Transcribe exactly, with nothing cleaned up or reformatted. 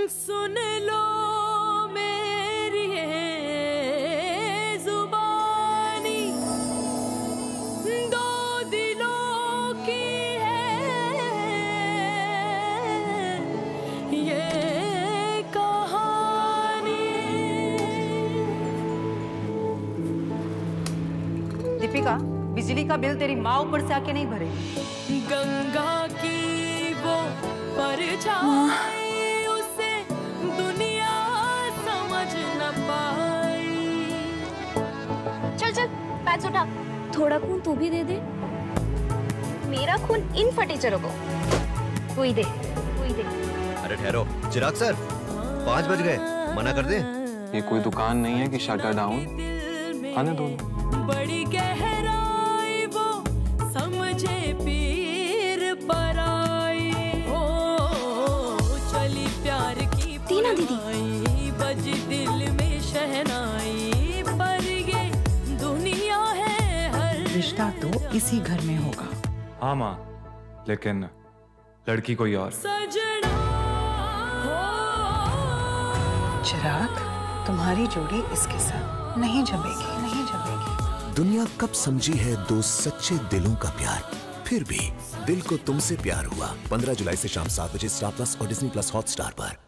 सुन लो मेरी ये जुबानी, दो दिलों की है ये कहानी। दीपिका, बिजली का बिल तेरी माँ ऊपर से आके नहीं भरेगी। गंगा की वो परछाई, उसे दुनिया समझ न पाई। चल चल पैच उठा। थोड़ा खून तू भी दे दे। मेरा खून इन फटीचरों को कोई दे, कोई दे। अरे ठहरो चिराग सर, पाँच बज गए, मना कर दे। ये कोई दुकान नहीं है कि शटर डाउन, आने दो। बड़ी गहराई वो समझे पीर पराई, ओ चली प्यार की तीना दीदी बज दिल में शहनाई, पर ये दुनिया है हर रिश्ता तो इसी घर में होगा। हाँ माँ, लेकिन लड़की कोई और। सजना चिराग, तुम्हारी जोड़ी इसके साथ नहीं जमेगी, नहीं जमेगी। दुनिया कब समझी है दो सच्चे दिलों का प्यार, फिर भी दिल को तुमसे प्यार हुआ। पंद्रह जुलाई से शाम सात बजे स्टार प्लस और डिज्नी प्लस हॉटस्टार पर।